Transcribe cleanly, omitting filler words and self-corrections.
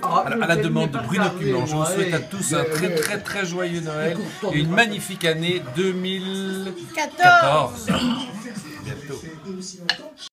À la demande de Bruno Piment, je vous souhaite à tous un très joyeux Noël et une magnifique année 2014. Bientôt.